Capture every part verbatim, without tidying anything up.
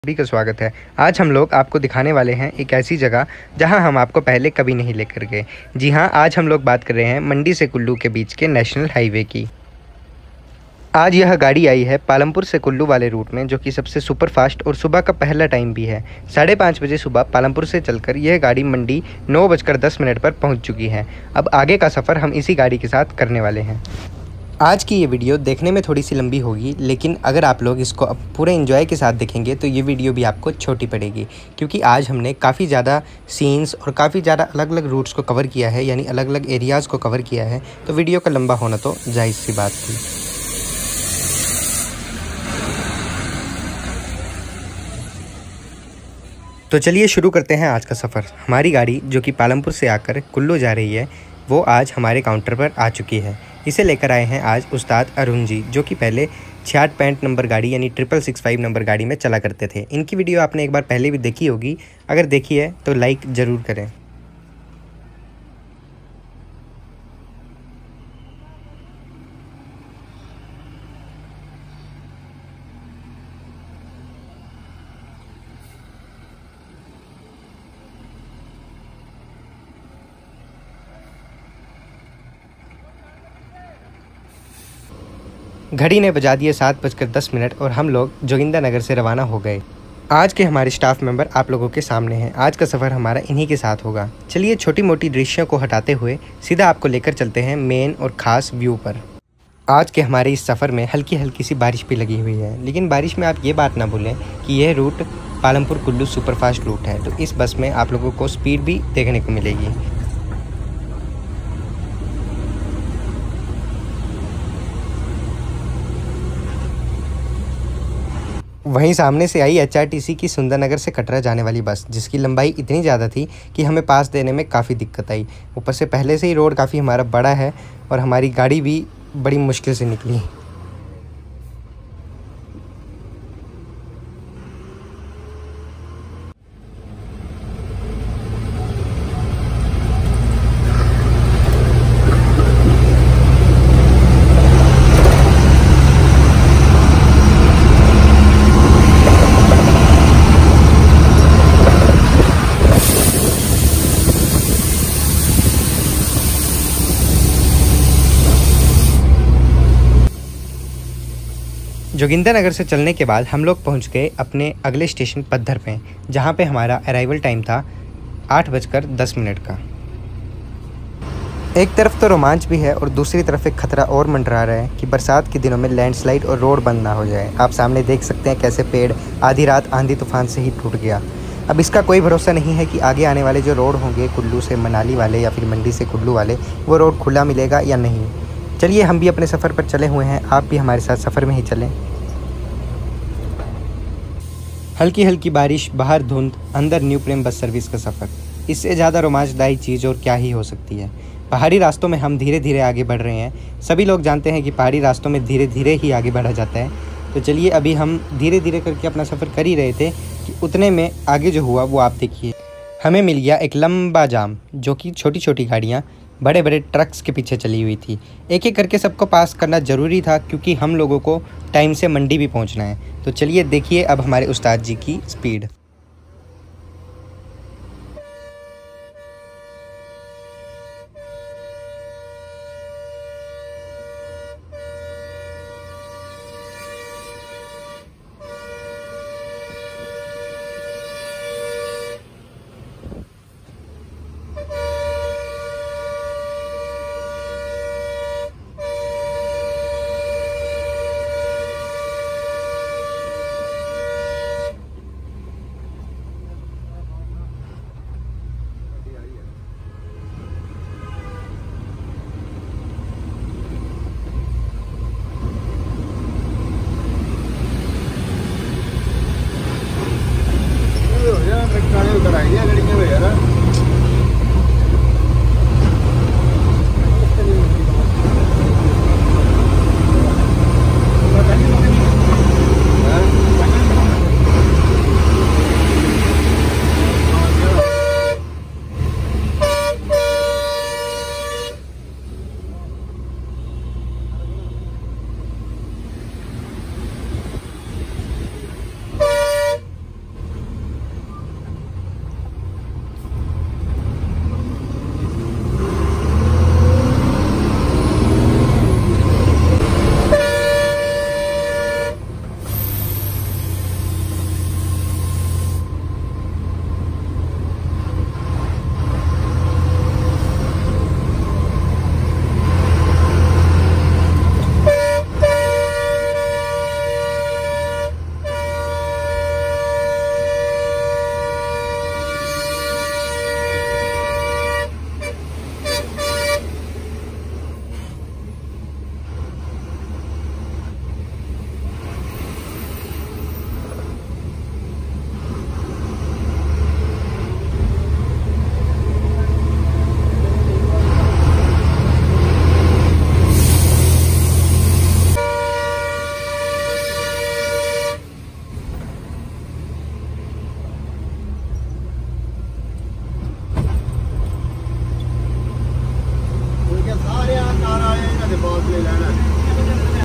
सभी का स्वागत है। आज हम लोग आपको दिखाने वाले हैं एक ऐसी जगह जहां हम आपको पहले कभी नहीं लेकर गए। जी हां, आज हम लोग बात कर रहे हैं मंडी से कुल्लू के बीच के नेशनल हाईवे की। आज यह गाड़ी आई है पालमपुर से कुल्लू वाले रूट में, जो कि सबसे सुपर फास्ट और सुबह का पहला टाइम भी है। साढ़े पाँच बजे सुबह पालमपुर से चलकर यह गाड़ी मंडी नौ बजकर दस मिनट पर पहुँच चुकी है। अब आगे का सफ़र हम इसी गाड़ी के साथ करने वाले हैं। आज की ये वीडियो देखने में थोड़ी सी लंबी होगी, लेकिन अगर आप लोग इसको अब पूरे एंजॉय के साथ देखेंगे तो ये वीडियो भी आपको छोटी पड़ेगी, क्योंकि आज हमने काफ़ी ज़्यादा सीन्स और काफ़ी ज़्यादा अलग अलग रूट्स को कवर किया है, यानी अलग अलग एरियाज़ को कवर किया है। तो वीडियो का लंबा होना तो जायज़ सी बात थी। तो चलिए शुरू करते हैं आज का सफ़र। हमारी गाड़ी जो कि पालमपुर से आकर कुल्लू जा रही है, वो आज हमारे काउंटर पर आ चुकी है। इसे लेकर आए हैं आज उस्ताद अरुण जी, जो कि पहले छियाठ पैंठ नंबर गाड़ी यानी ट्रिपल सिक्स फाइव नंबर गाड़ी में चला करते थे। इनकी वीडियो आपने एक बार पहले भी देखी होगी, अगर देखी है तो लाइक ज़रूर करें। घड़ी ने बजा दिए सात बजकर दस मिनट और हम लोग जोगिंदरनगर से रवाना हो गए। आज के हमारे स्टाफ मेंबर आप लोगों के सामने हैं। आज का सफ़र हमारा इन्हीं के साथ होगा। चलिए छोटी मोटी दृश्यों को हटाते हुए सीधा आपको लेकर चलते हैं मेन और ख़ास व्यू पर। आज के हमारे इस सफ़र में हल्की हल्की सी बारिश भी लगी हुई है, लेकिन बारिश में आप ये बात ना भूलें कि यह route Palampur Kullu superfast route है, तो इस बस में आप लोगों को स्पीड भी देखने को मिलेगी। वहीं सामने से आई एच आर टी सी की सुंदरनगर से कटरा जाने वाली बस, जिसकी लंबाई इतनी ज़्यादा थी कि हमें पास देने में काफ़ी दिक्कत आई। ऊपर से पहले से ही रोड काफ़ी हमारा बड़ा है और हमारी गाड़ी भी बड़ी मुश्किल से निकली। जोगिंदरनगर से चलने के बाद हम लोग पहुंच गए अपने अगले स्टेशन पद्धर पे, जहां पे हमारा अराइवल टाइम था आठ बजकर दस मिनट का। एक तरफ तो रोमांच भी है और दूसरी तरफ एक खतरा और मंडरा रहा है कि बरसात के दिनों में लैंडस्लाइड और रोड बंद ना हो जाए। आप सामने देख सकते हैं कैसे पेड़ आधी रात आंधी तूफान से ही टूट गया। अब इसका कोई भरोसा नहीं है कि आगे आने वाले जो रोड होंगे कुल्लू से मनाली वाले या फिर मंडी से कुल्लू वाले, वो रोड खुला मिलेगा या नहीं। चलिए हम भी अपने सफ़र पर चले हुए हैं, आप भी हमारे साथ सफ़र में ही चलें। हल्की हल्की बारिश, बाहर धुंध, अंदर न्यू प्रेम बस सर्विस का सफ़र, इससे ज़्यादा रोमांचदायी चीज़ और क्या ही हो सकती है। पहाड़ी रास्तों में हम धीरे धीरे आगे बढ़ रहे हैं। सभी लोग जानते हैं कि पहाड़ी रास्तों में धीरे धीरे ही आगे बढ़ा जाता है। तो चलिए अभी हम धीरे धीरे करके अपना सफ़र कर ही रहे थे कि उतने में आगे जो हुआ वो आप देखिए। हमें मिल गया एक लंबा जाम, जो कि छोटी छोटी गाड़ियाँ बड़े बड़े ट्रक्स के पीछे चली हुई थी। एक एक करके सबको पास करना ज़रूरी था, क्योंकि हम लोगों को टाइम से मंडी भी पहुंचना है। तो चलिए देखिए अब हमारे उस्ताद जी की स्पीड।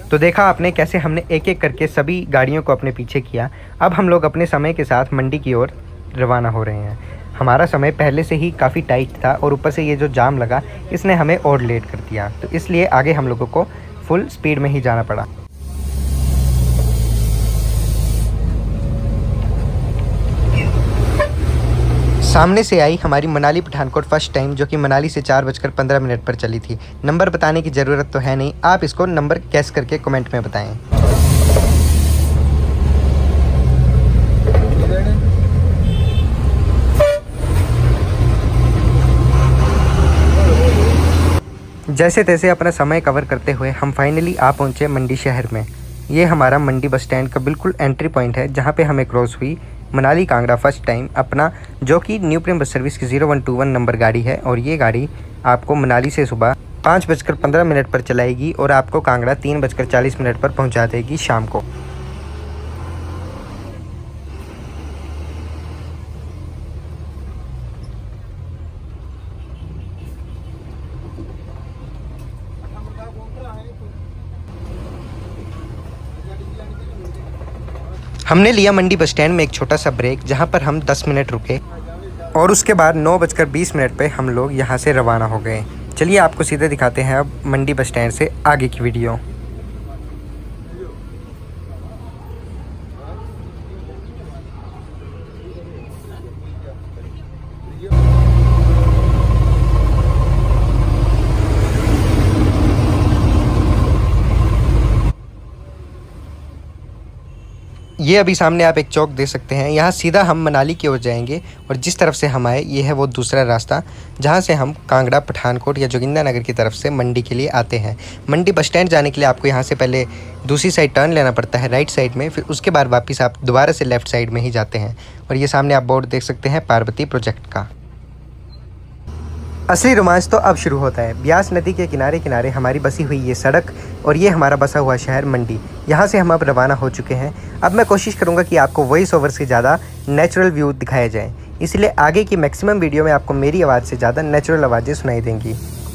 तो देखा आपने कैसे हमने एक एक करके सभी गाड़ियों को अपने पीछे किया। अब हम लोग अपने समय के साथ मंडी की ओर रवाना हो रहे हैं। हमारा समय पहले से ही काफ़ी टाइट था और ऊपर से ये जो जाम लगा इसने हमें और लेट कर दिया, तो इसलिए आगे हम लोगों को फुल स्पीड में ही जाना पड़ा। सामने से आई हमारी मनाली पठानकोट फर्स्ट टाइम, जो कि मनाली से चार बजकर पंद्रह मिनट पर चली थी। नंबर बताने की ज़रूरत तो है नहीं, आप इसको नंबर गैस करके कमेंट में बताएं। जैसे तैसे अपना समय कवर करते हुए हम फाइनली आ पहुँचे मंडी शहर में। ये हमारा मंडी बस स्टैंड का बिल्कुल एंट्री पॉइंट है, जहाँ पे हमें क्रॉस हुई मनाली कांगड़ा फर्स्ट टाइम अपना, जो कि न्यू प्रेम बस सर्विस की zero one two one number गाड़ी है। और ये गाड़ी आपको मनाली से सुबह पाँच बजकर पंद्रह मिनट पर चलाएगी और आपको कांगड़ा तीन बजकर चालीस मिनट पर पहुंचा देगी शाम को। हमने लिया मंडी बस स्टैंड में एक छोटा सा ब्रेक, जहां पर हम दस मिनट रुके और उसके बाद नौ बजकर बीस मिनट पे हम लोग यहां से रवाना हो गए। चलिए आपको सीधे दिखाते हैं अब मंडी बस स्टैंड से आगे की वीडियो। ये अभी सामने आप एक चौक देख सकते हैं, यहाँ सीधा हम मनाली की ओर जाएंगे और जिस तरफ से हम आए ये है वो दूसरा रास्ता, जहाँ से हम कांगड़ा पठानकोट या जोगिंद्रनगर की तरफ से मंडी के लिए आते हैं। मंडी बस स्टैंड जाने के लिए आपको यहाँ से पहले दूसरी साइड टर्न लेना पड़ता है राइट साइड में, फिर उसके बाद वापस आप दोबारा से लेफ़्ट साइड में ही जाते हैं। और ये सामने आप बोर्ड देख सकते हैं पार्वती प्रोजेक्ट का। असली रोमांच तो अब शुरू होता है। ब्यास नदी के किनारे किनारे हमारी बसी हुई ये सड़क और ये हमारा बसा हुआ शहर मंडी, यहाँ से हम अब रवाना हो चुके हैं। अब मैं कोशिश करूँगा कि आपको वॉइस ओवर से ज़्यादा नेचुरल व्यू दिखाया जाए, इसलिए आगे की मैक्सिमम वीडियो में आपको मेरी आवाज़ से ज़्यादा नेचुरल आवाज़ें सुनाई देंगी।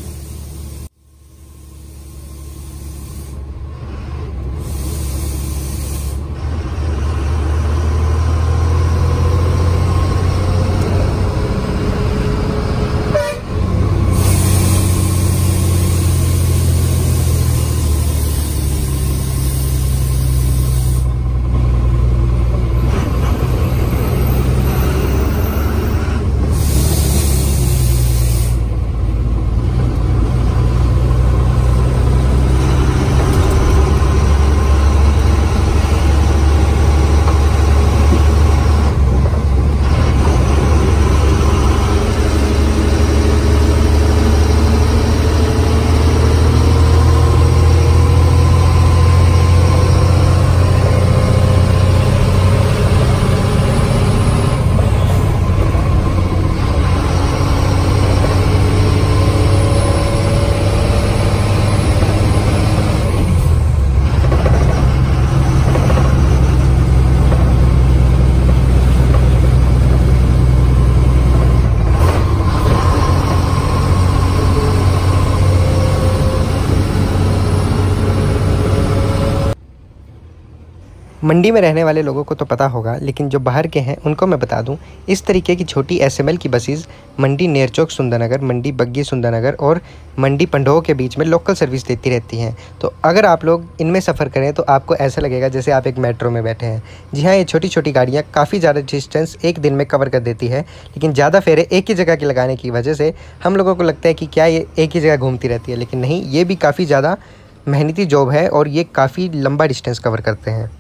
मंडी में रहने वाले लोगों को तो पता होगा, लेकिन जो बाहर के हैं उनको मैं बता दूं, इस तरीके की छोटी एसएमएल की बसेस मंडी नेरचौक सुंदरनगर, मंडी बग्गी सुंदरनगर और मंडी पंडोह के बीच में लोकल सर्विस देती रहती हैं। तो अगर आप लोग इनमें सफ़र करें तो आपको ऐसा लगेगा जैसे आप एक मेट्रो में बैठे हैं। जी हाँ, ये छोटी छोटी गाड़ियाँ काफ़ी ज़्यादा डिस्टेंस एक दिन में कवर कर देती है, लेकिन ज़्यादा फेरे एक ही जगह के लगाने की वजह से हम लोगों को लगता है कि क्या ये एक ही जगह घूमती रहती है, लेकिन नहीं, ये भी काफ़ी ज़्यादा मेहनती जॉब है और ये काफ़ी लंबा डिस्टेंस कवर करते हैं।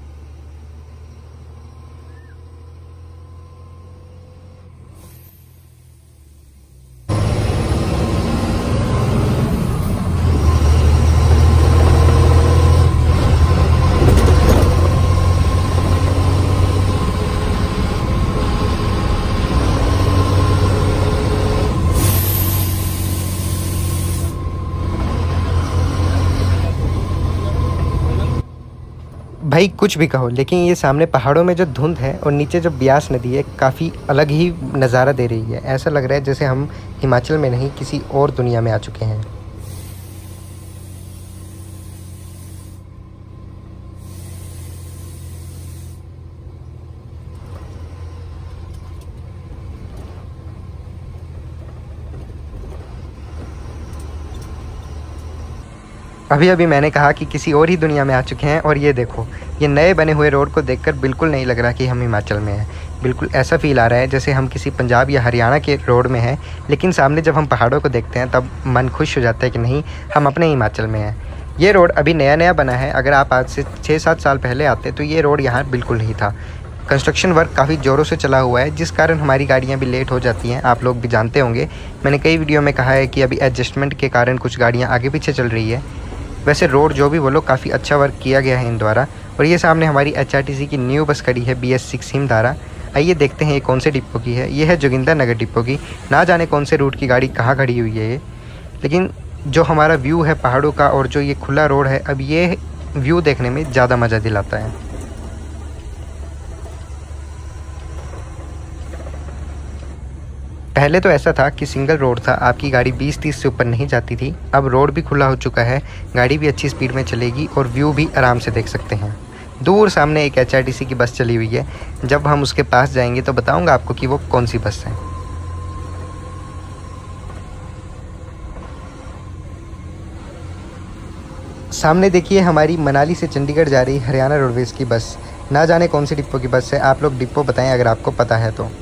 भाई कुछ भी कहो, लेकिन ये सामने पहाड़ों में जो धुंध है और नीचे जो ब्यास नदी है काफ़ी अलग ही नज़ारा दे रही है। ऐसा लग रहा है जैसे हम हिमाचल में नहीं किसी और दुनिया में आ चुके हैं। अभी अभी मैंने कहा कि किसी और ही दुनिया में आ चुके हैं और ये देखो, ये नए बने हुए रोड को देखकर बिल्कुल नहीं लग रहा कि हम हिमाचल में हैं। बिल्कुल ऐसा फ़ील आ रहा है जैसे हम किसी पंजाब या हरियाणा के रोड में हैं, लेकिन सामने जब हम पहाड़ों को देखते हैं तब मन खुश हो जाता है कि नहीं, हम अपने हिमाचल में हैं। ये रोड अभी नया नया बना है। अगर आप आज से छः सात साल पहले आते तो ये रोड यहाँ बिल्कुल नहीं था। कंस्ट्रक्शन वर्क काफ़ी ज़ोरों से चला हुआ है, जिस कारण हमारी गाड़ियाँ भी लेट हो जाती हैं। आप लोग भी जानते होंगे, मैंने कई वीडियो में कहा है कि अभी एडजस्टमेंट के कारण कुछ गाड़ियाँ आगे पीछे चल रही है। वैसे रोड जो भी बोलो, काफ़ी अच्छा वर्क किया गया है इन द्वारा। और ये सामने हमारी एच आर टी सी की न्यू बस खड़ी है, बी एस सिक्स हिमधारा। आइए देखते हैं ये कौन से डिपो की है। ये है जोगिंदरनगर डिपो की। ना जाने कौन से रूट की गाड़ी कहाँ खड़ी हुई है ये, लेकिन जो हमारा व्यू है पहाड़ों का और जो ये खुला रोड है, अब ये व्यू देखने में ज़्यादा मज़ा दिलाता है। पहले तो ऐसा था कि सिंगल रोड था, आपकी गाड़ी बीस तीस से ऊपर नहीं जाती थी। अब रोड भी खुला हो चुका है, गाड़ी भी अच्छी स्पीड में चलेगी और व्यू भी आराम से देख सकते हैं। दूर सामने एक एच आर टी सी की बस चली हुई है। जब हम उसके पास जाएंगे तो बताऊंगा आपको कि वो कौन सी बस है। सामने देखिए हमारी मनाली से चंडीगढ़ जा रही हरियाणा रोडवेज़ की बस। ना जाने कौन सी डिपो की बस है, आप लोग डिपो बताएं अगर आपको पता है तो।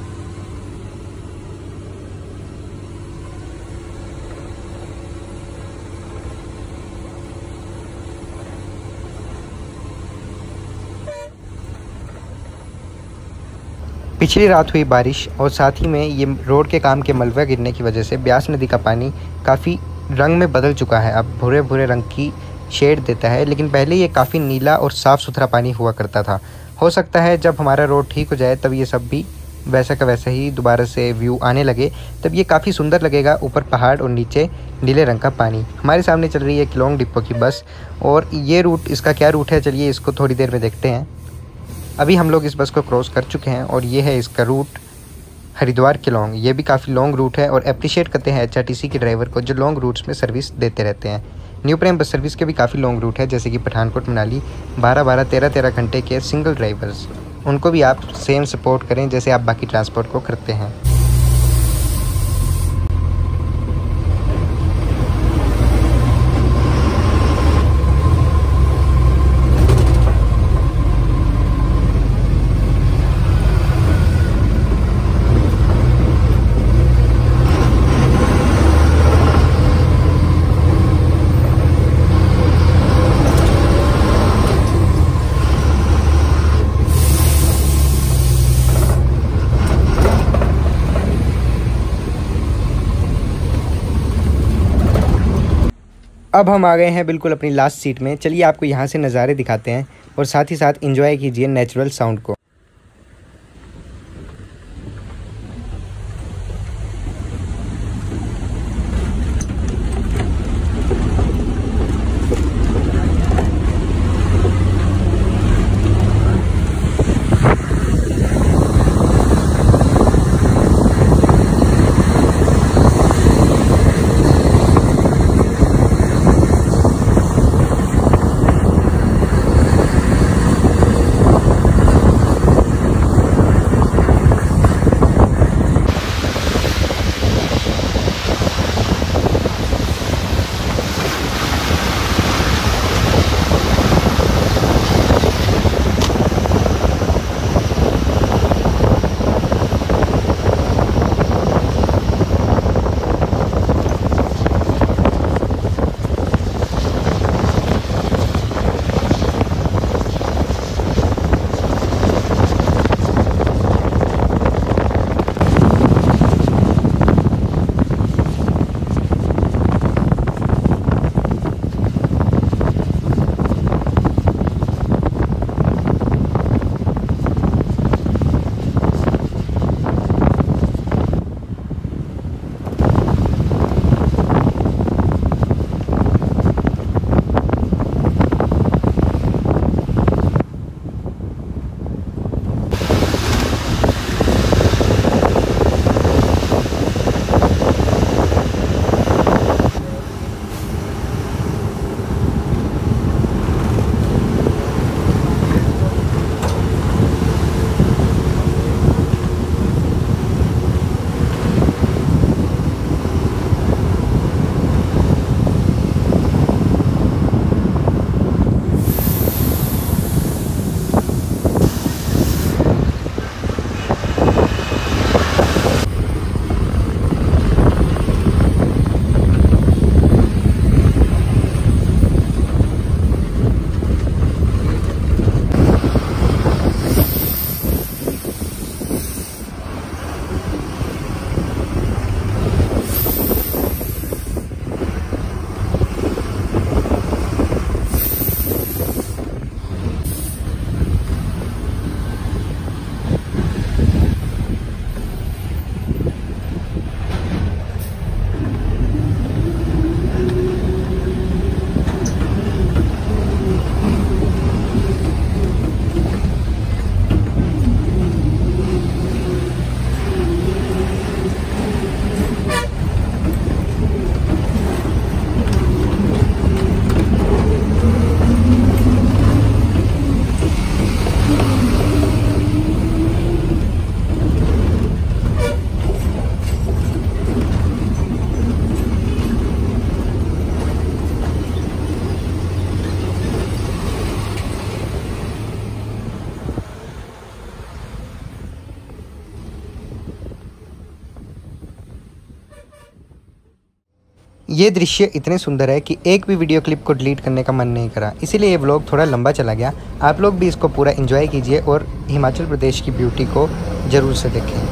पिछली रात हुई बारिश और साथ ही में ये रोड के काम के मलबा गिरने की वजह से ब्यास नदी का पानी काफ़ी रंग में बदल चुका है। अब भूरे भूरे रंग की शेड देता है, लेकिन पहले ये काफ़ी नीला और साफ़ सुथरा पानी हुआ करता था। हो सकता है जब हमारा रोड ठीक हो जाए तब ये सब भी वैसा का वैसा ही दोबारा से व्यू आने लगे, तब ये काफ़ी सुंदर लगेगा। ऊपर पहाड़ और नीचे नीले रंग का पानी। हमारे सामने चल रही है किलोंग डिपो की बस और ये रूट, इसका क्या रूट है चलिए इसको थोड़ी देर में देखते हैं। अभी हम लोग इस बस को क्रॉस कर चुके हैं और ये है इसका रूट हरिद्वार किलोंग। ये भी काफ़ी लॉन्ग रूट है और अप्रिशिएट करते हैं एच आर टी सी के ड्राइवर को जो लॉन्ग रूट्स में सर्विस देते रहते हैं। न्यू प्रेम बस सर्विस के भी काफ़ी लॉन्ग रूट है, जैसे कि पठानकोट मनाली बारह बारह तेरह तेरह घंटे के सिंगल ड्राइवर्स, उनको भी आप सेम सपोर्ट करें जैसे आप बाकी ट्रांसपोर्ट को करते हैं। अब हम आ गए हैं बिल्कुल अपनी लास्ट सीट में। चलिए आपको यहाँ से नज़ारे दिखाते हैं और साथ ही साथ एंजॉय कीजिए नेचुरल साउंड को। ये दृश्य इतने सुंदर है कि एक भी वीडियो क्लिप को डिलीट करने का मन नहीं करा, इसीलिए ये व्लॉग थोड़ा लंबा चला गया। आप लोग भी इसको पूरा एंजॉय कीजिए और हिमाचल प्रदेश की ब्यूटी को ज़रूर से देखें।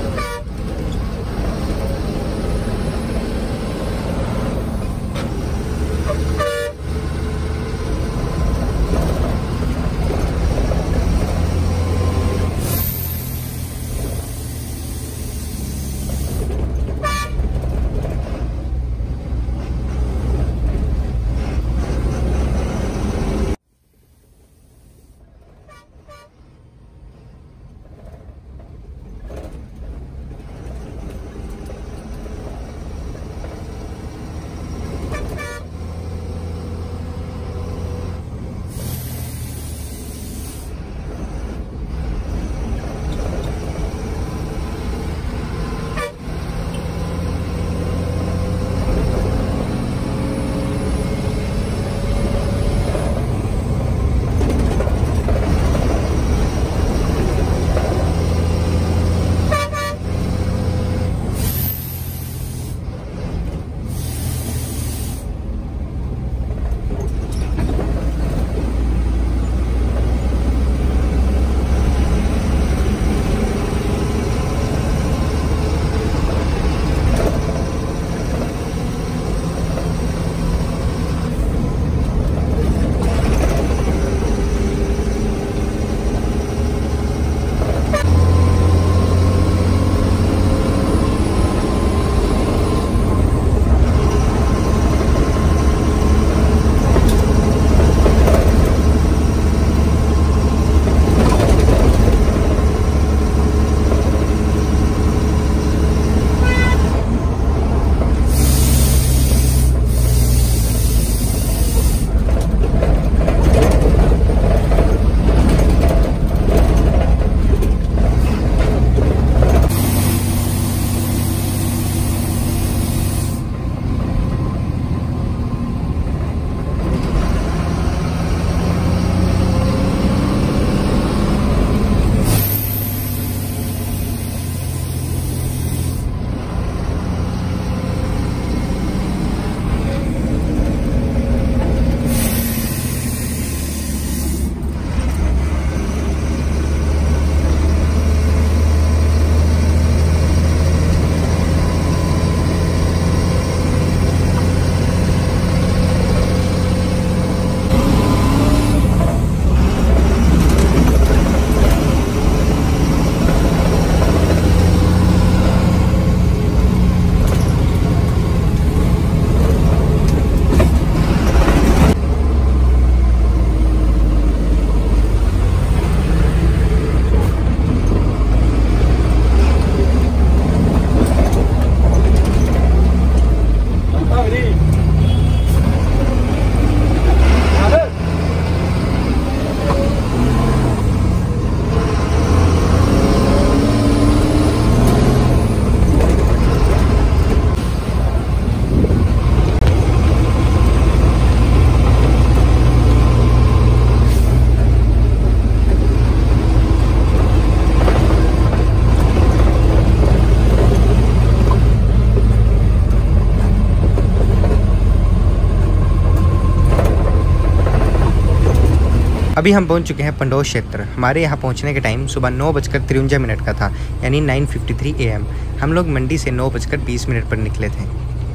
अभी हम पहुंच चुके हैं पंडोह क्षेत्र। हमारे यहाँ पहुंचने के टाइम सुबह नौ बजकर तिरवंजा मिनट का था, यानी nine fifty three A M. हम लोग मंडी से नौ बजकर बीस मिनट पर निकले थे।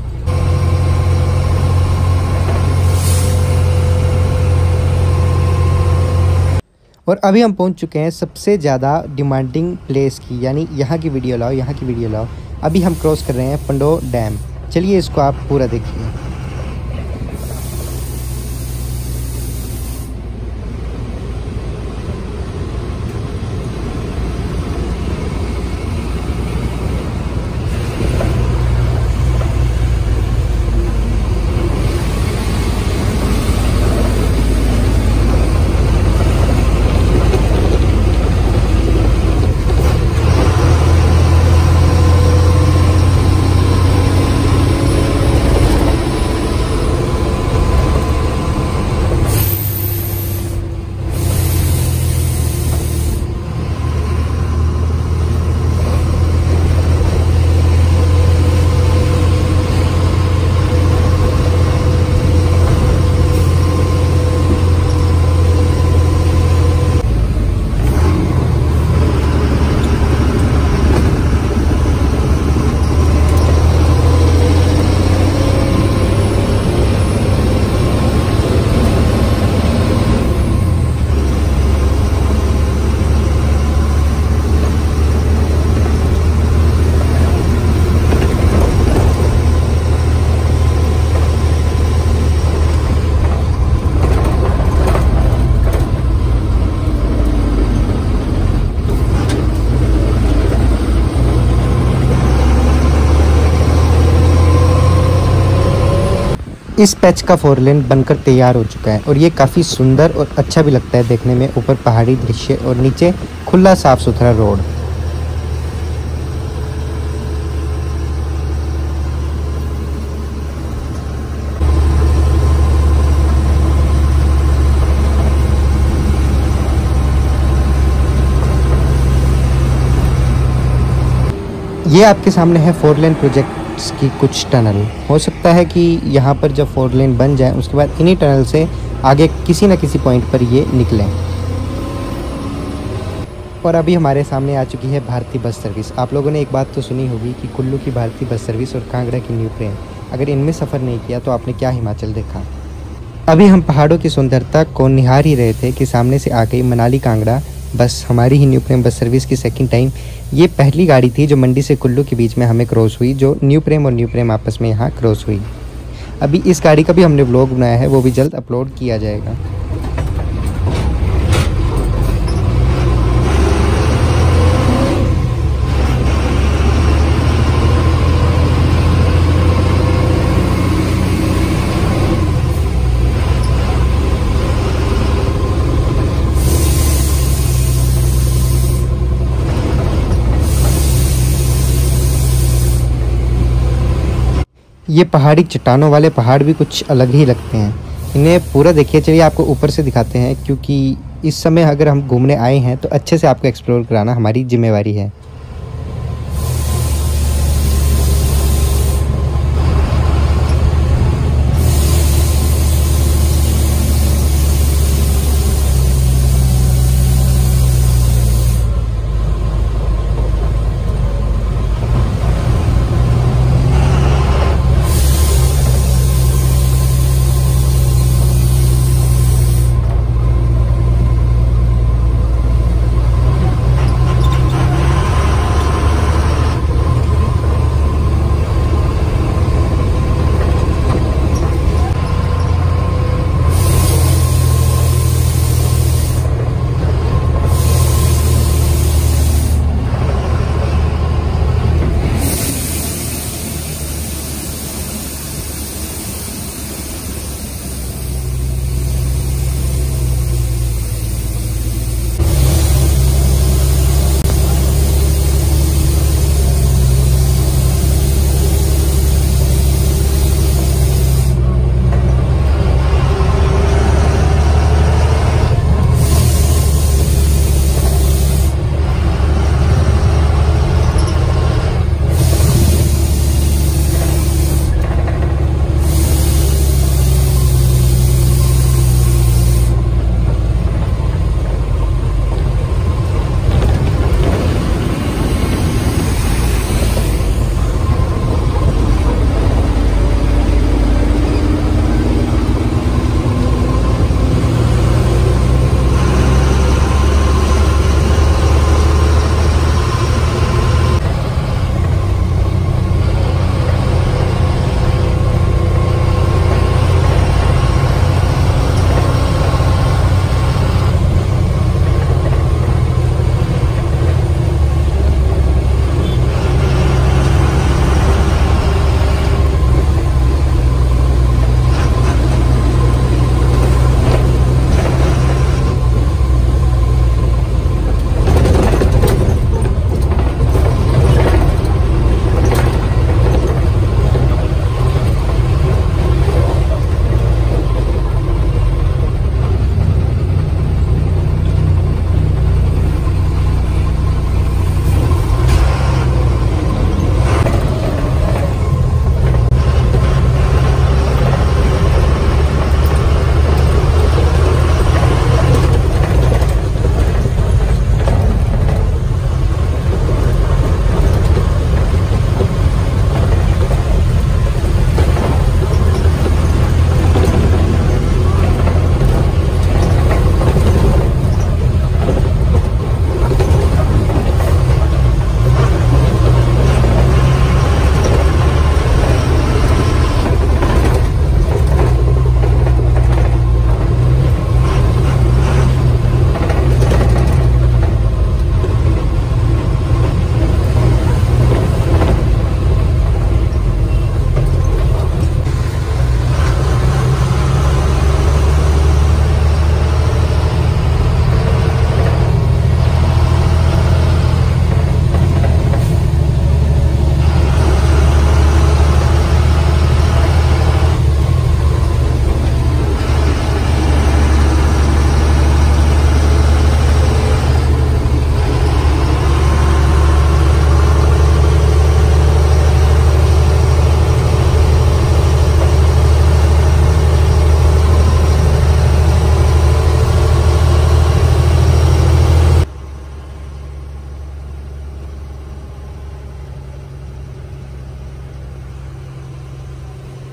और अभी हम पहुंच चुके हैं सबसे ज़्यादा डिमांडिंग प्लेस की, यानी यहाँ की वीडियो लाओ, यहाँ की वीडियो लाओ। अभी हम क्रॉस कर रहे हैं पंडोह डैम। चलिए इसको आप पूरा देखिए। इस पैच का फोर लेन बनकर तैयार हो चुका है और ये काफ़ी सुंदर और अच्छा भी लगता है देखने में। ऊपर पहाड़ी दृश्य और नीचे खुला साफ सुथरा रोड। ये आपके सामने है फोर लेन प्रोजेक्ट्स की कुछ टनल। हो सकता है कि यहाँ पर जब फोर लेन बन जाए उसके बाद इन्हीं टनल से आगे किसी न किसी पॉइंट पर ये निकलें। और अभी हमारे सामने आ चुकी है भारतीय बस सर्विस। आप लोगों ने एक बात तो सुनी होगी कि कुल्लू की भारतीय बस सर्विस और कांगड़ा की न्यू ट्रेन। अगर इनमें सफ़र नहीं किया तो आपने क्या हिमाचल देखा। अभी हम पहाड़ों की सुंदरता को निहार ही रहे थे कि सामने से आ गई मनाली कांगड़ा बस, हमारी ही न्यू प्रेम बस सर्विस की सेकंड टाइम। ये पहली गाड़ी थी जो मंडी से कुल्लू के बीच में हमें क्रॉस हुई, जो न्यू प्रेम और न्यू प्रेम आपस में यहाँ क्रॉस हुई। अभी इस गाड़ी का भी हमने व्लॉग बनाया है, वो भी जल्द अपलोड किया जाएगा। ये पहाड़ी चट्टानों वाले पहाड़ भी कुछ अलग ही लगते हैं। इन्हें पूरा देखिए। चलिए आपको ऊपर से दिखाते हैं, क्योंकि इस समय अगर हम घूमने आए हैं तो अच्छे से आपको एक्सप्लोर कराना हमारी जिम्मेवारी है।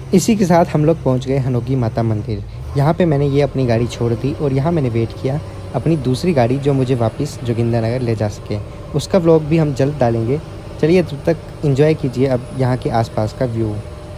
इसी के साथ हम लोग पहुंच गए हनोगी माता मंदिर। यहाँ पे मैंने ये अपनी गाड़ी छोड़ दी और यहाँ मैंने वेट किया अपनी दूसरी गाड़ी जो मुझे वापस जोगिंदरनगर ले जा सके। उसका व्लॉग भी हम जल्द डालेंगे। चलिए तब तक एंजॉय कीजिए अब यहाँ के आसपास का व्यू।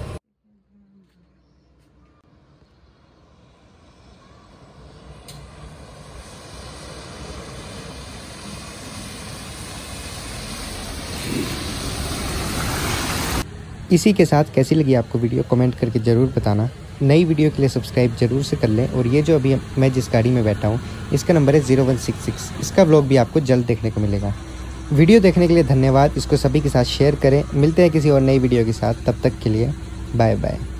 इसी के साथ कैसी लगी आपको वीडियो कमेंट करके ज़रूर बताना। नई वीडियो के लिए सब्सक्राइब जरूर से कर लें। और ये जो अभी मैं जिस गाड़ी में बैठा हूँ इसका नंबर है ज़ीरो वन सिक्स सिक्स। इसका व्लॉग भी आपको जल्द देखने को मिलेगा। वीडियो देखने के लिए धन्यवाद। इसको सभी के साथ शेयर करें। मिलते हैं किसी और नई वीडियो के साथ, तब तक के लिए बाय बाय।